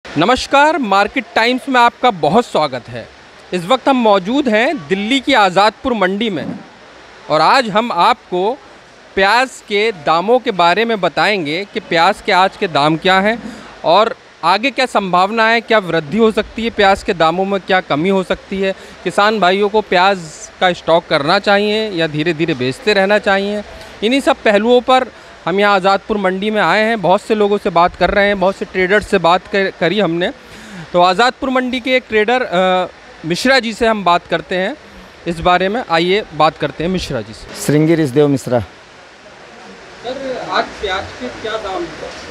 नमस्कार, market times में आपका बहुत स्वागत है। इस वक्त हम मौजूद हैं दिल्ली की आज़ादपुर मंडी में और आज हम आपको प्याज के दामों के बारे में बताएंगे कि प्याज के आज के दाम क्या हैं और आगे क्या संभावना है, क्या वृद्धि हो सकती है, प्याज के दामों में क्या कमी हो सकती है, किसान भाइयों को प्याज का स्टॉक करना चाहिए या धीरे धीरे बेचते रहना चाहिए। इन्हीं सब पहलुओं पर हम यहाँ आज़ादपुर मंडी में आए हैं। बहुत से लोगों से बात कर रहे हैं, बहुत से ट्रेडर्स से बात करी हमने। तो आज़ादपुर मंडी के एक ट्रेडर मिश्रा जी से हम बात करते हैं इस बारे में। आइए बात करते हैं मिश्रा जी से। श्रृंगी रिसदेव मिश्रा। सर, आज प्याज के क्या दाम?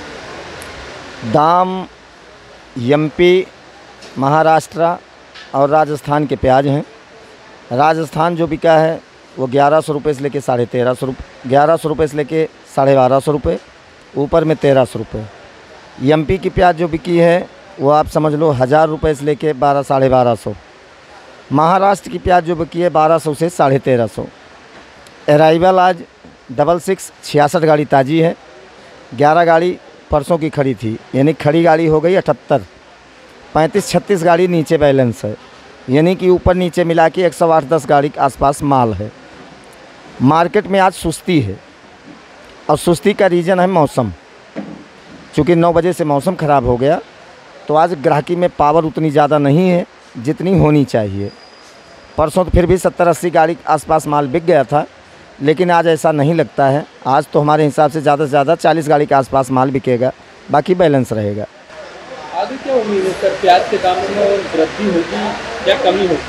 दाम एमपी, महाराष्ट्र और राजस्थान के प्याज हैं। राजस्थान जो बिका है वो 1100 रुपये से लेके 1350 रुपये, 1100 रुपये से लेके 1250 रुपये, ऊपर में 1300 रुपये। एमपी की प्याज जो बिकी है वो आप समझ लो 1000 रुपये से लेके 1200 साढ़े 1200। महाराष्ट्र की प्याज जो बिकी है 1200 से 1350। अराइवल आज 66 66 गाड़ी ताज़ी है। 11 गाड़ी परसों की खड़ी थी, यानी खड़ी गाड़ी हो गई 78। 35-36 गाड़ी नीचे बैलेंस है, यानी कि ऊपर नीचे मिला के 108-10 गाड़ी के आसपास माल है। मार्केट में आज सुस्ती है और सुस्ती का रीज़न है मौसम। चूँकि 9 बजे से मौसम ख़राब हो गया तो आज ग्राहकी में पावर उतनी ज़्यादा नहीं है जितनी होनी चाहिए। परसों तो फिर भी 70-80 गाड़ी के आसपास माल बिक गया था, लेकिन आज ऐसा नहीं लगता है। आज तो हमारे हिसाब से ज़्यादा से ज़्यादा 40 गाड़ी के आसपास माल बिकेगा, बाकी बैलेंस रहेगा। आगे क्या उम्मीद है सर, प्याज के दामों में वृद्धि होगी या कमी होगी?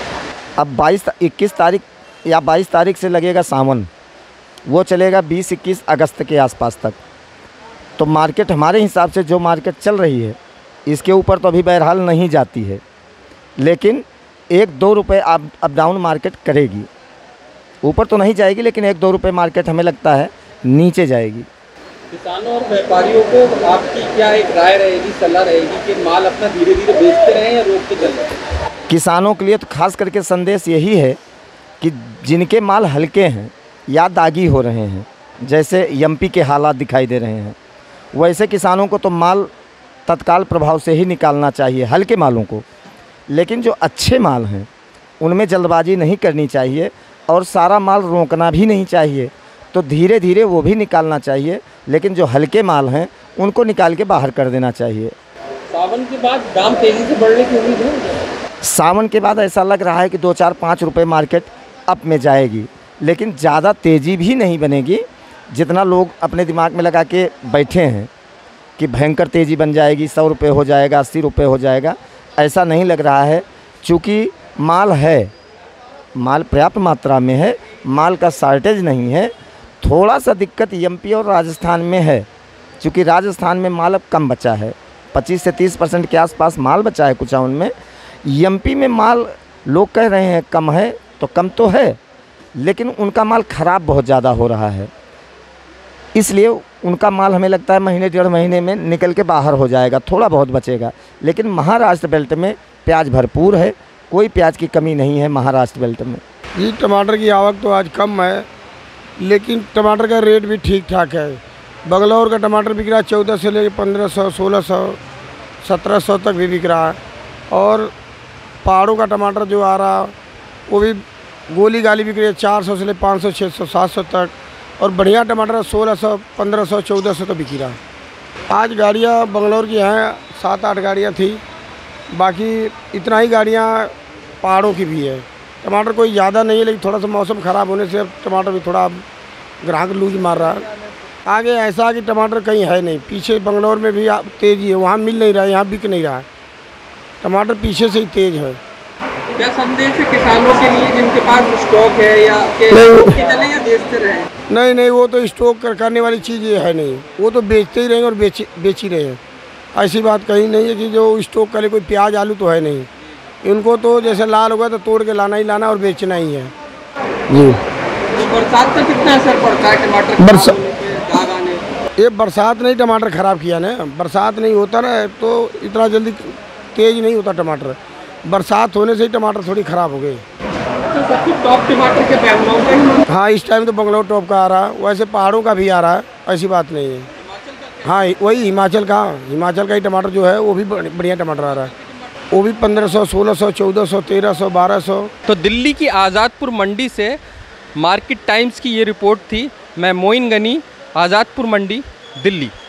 अब 21 तारीख या 22 तारीख से लगेगा सावन, वो चलेगा 20-21 अगस्त के आसपास तक। तो मार्केट हमारे हिसाब से जो मार्केट चल रही है इसके ऊपर तो अभी बहरहाल नहीं जाती है, लेकिन 1-2 रुपये अप डाउन मार्केट करेगी। ऊपर तो नहीं जाएगी, लेकिन 1-2 रुपये मार्केट हमें लगता है नीचे जाएगी। किसानों और व्यापारियों को आपकी क्या एक राय रहेगी, सलाह रहेगी कि माल अपना धीरे धीरे बेचते रहें या रोक के चलें? किसानों के लिए तो खास करके संदेश यही है कि जिनके माल हल्के हैं या दागी हो रहे हैं, जैसे एमपी के हालात दिखाई दे रहे हैं, वैसे किसानों को तो माल तत्काल प्रभाव से ही निकालना चाहिए, हल्के मालों को। लेकिन जो अच्छे माल हैं उनमें जल्दबाजी नहीं करनी चाहिए और सारा माल रोकना भी नहीं चाहिए, तो धीरे धीरे वो भी निकालना चाहिए। लेकिन जो हल्के माल हैं उनको निकाल के बाहर कर देना चाहिए। सावन के बाद दाम तेज़ी से बढ़ने की उम्मीद है? सावन के बाद ऐसा लग रहा है कि 2-4-5 रुपये मार्केट अप में जाएगी, लेकिन ज़्यादा तेज़ी भी नहीं बनेगी जितना लोग अपने दिमाग में लगा के बैठे हैं कि भयंकर तेज़ी बन जाएगी, 100 रुपये हो जाएगा, 80 रुपये हो जाएगा। ऐसा नहीं लग रहा है, चूँकि माल है, माल पर्याप्त मात्रा में है, माल का शॉर्टेज नहीं है। थोड़ा सा दिक्कत एमपी और राजस्थान में है, क्योंकि राजस्थान में माल अब कम बचा है, 25 से 30% के आसपास माल बचा है कुछ उनमें। एमपी में माल लोग कह रहे हैं कम है, तो कम तो है, लेकिन उनका माल ख़राब बहुत ज़्यादा हो रहा है, इसलिए उनका माल हमें लगता है महीने 1.5 महीने में निकल के बाहर हो जाएगा, थोड़ा बहुत बचेगा। लेकिन महाराष्ट्र बेल्ट में प्याज भरपूर है, कोई प्याज की कमी नहीं है महाराष्ट्र बेल्ट में। जी, टमाटर की आवक तो आज कम है, लेकिन टमाटर का रेट भी ठीक ठाक है। बंगलौर का टमाटर बिक रहा है 14 से लेकर 1500, 1600, 1700 तक भी बिक रहा है। और पहाड़ों का टमाटर जो आ रहा वो भी गोली गाली बिक रही है 400 से लेकर 500, 600, 700 तक। और बढ़िया टमाटर 1600, 1500, 1400 तो बिक रहा है। आज गाड़ियाँ बंगलौर की हैं, 7-8 गाड़ियाँ थी, बाकी इतना ही गाड़ियाँ पहाड़ों की भी है। टमाटर कोई ज़्यादा नहीं है, लेकिन थोड़ा सा मौसम ख़राब होने से अब टमाटर भी थोड़ा ग्राहक लूज मार रहा है। आगे ऐसा कि टमाटर कहीं है नहीं, पीछे बंगलौर में भी तेज़ी है, वहाँ मिल नहीं रहा है, यहाँ बिक नहीं रहा है। टमाटर पीछे से ही तेज़ है। क्या संदेश है किसानों के लिए जिनके पास स्टॉक है या चले या बेचते रहें? नहीं, वो तो स्टॉक करने वाली चीज़ ये है नहीं, वो तो बेचते ही रहेंगे और बेच ही रहे हैं। ऐसी बात कहीं नहीं है कि जो स्टॉक करे, कोई प्याज आलू तो है नहीं। इनको तो जैसे लाल होगा तो तोड़ के लाना ही लाना और बेचना ही है। जी, तो बरसात का कितना असर पड़ता है टमाटर दाग आने? ये बरसात नहीं टमाटर ख़राब किया ना, बरसात नहीं होता ना तो इतना जल्दी तेज़ नहीं होता टमाटर। बरसात होने से ही टमाटर थोड़ी ख़राब हो गई। तो सबसे टॉप टमाटर के बंगलौर का ही? हाँ, इस टाइम तो बंगलौर टॉप का आ रहा है, वैसे पहाड़ों का भी आ रहा है, ऐसी बात नहीं है। हिमाचल का हाँ वही हिमाचल का ही टमाटर जो है वो भी बढ़िया टमाटर आ रहा है। वो भी 1500, 1600, 1400, 1300, 1200। तो दिल्ली की आज़ादपुर मंडी से मार्केट टाइम्स की ये रिपोर्ट थी। मैं मोइन गनी, आज़ादपुर मंडी, दिल्ली।